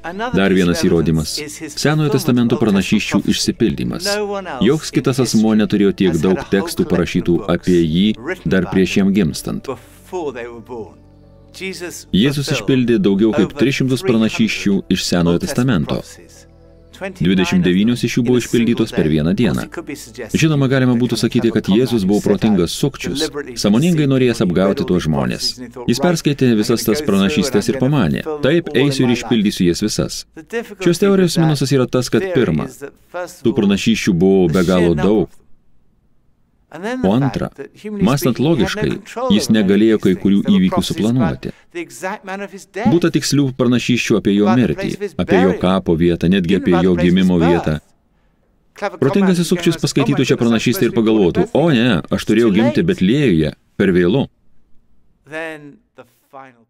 Dar vienas įrodymas – Senojo testamento pranašysčių išsipildymas. Joks kitas asmuo neturėjo tiek daug tekstų parašytų apie jį dar prieš jam gimstant. Jėzus išpildė daugiau kaip 300 pranašysčių iš Senojo testamento. 29 iš jų buvo išpildytos per vieną dieną. Žinoma, galima būtų sakyti, kad Jėzus buvo protingas sukčius, sąmoningai norėjęs apgauti tuos žmonės. Jis perskaitė visas tas pranašystės ir pamanė, taip, eisiu ir išpildysiu jas visas. Šios teorijos minusas yra tas, kad pirma, tų pranašysčių buvo be galo daug. O antra, mąstant logiškai, jis negalėjo kai kurių įvykių suplanuoti. Būta tikslių pranašysčių apie jo mirtį, apie jo kapo vietą, netgi apie jo gimimo vietą. Protingasis sukčius paskaitytų šią pranašystę ir pagalvotų, o ne, aš turėjau gimti Betliejuje, per vėlu.